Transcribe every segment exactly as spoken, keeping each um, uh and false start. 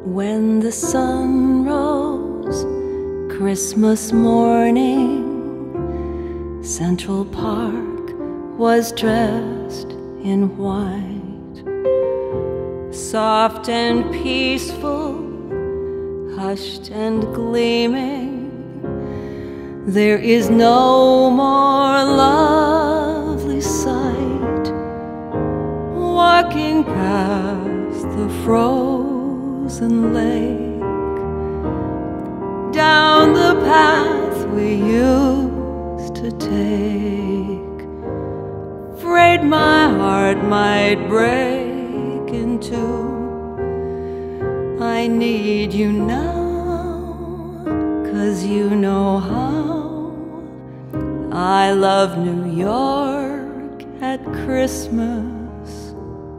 When the sun rose, Christmas morning, Central Park was dressed in white. Soft and peaceful, hushed and gleaming, there is no more lovely sight. Walking past the frozen lake, down the path we used to take, afraid my heart might break in two. I need you now, 'cause you know how I love New York at Christmas.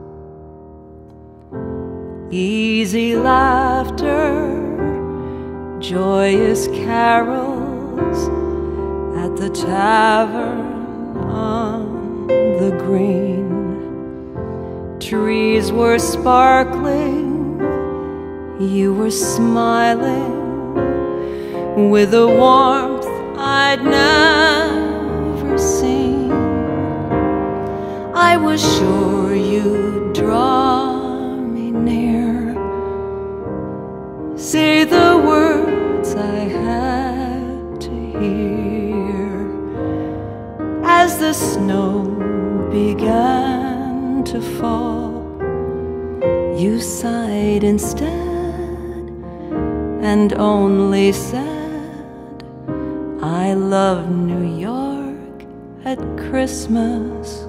Easy laughter, joyous carols at the tavern on the green. Trees were sparkling, you were smiling with a warmth I'd never seen. I was sure you'd draw me near, say the words I had to hear. As the snow began to fall, you sighed instead and only said, I love New York at Christmas.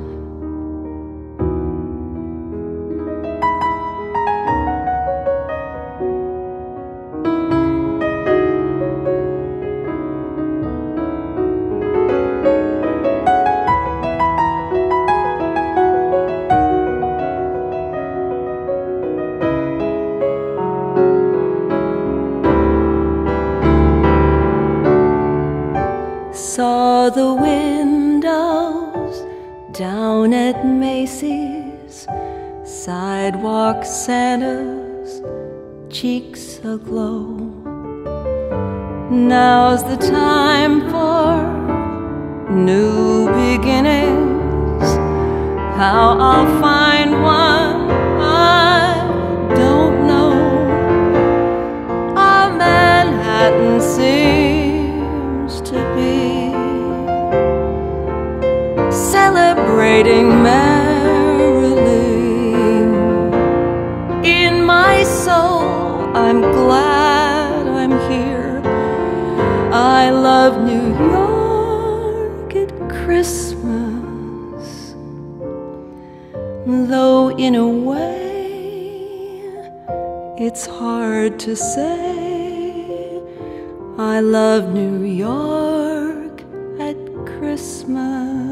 Saw the windows down at Macy's, sidewalk Santa's cheeks aglow. Now's the time for new beginnings. How I'll find one, I don't know. A Manhattan seems to be celebrating merrily. In my soul, I'm glad I'm here. I love New York at Christmas, though in a way it's hard to say I love New York at Christmas.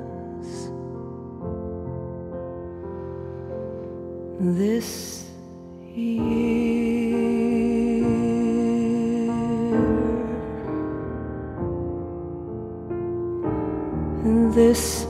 This year, this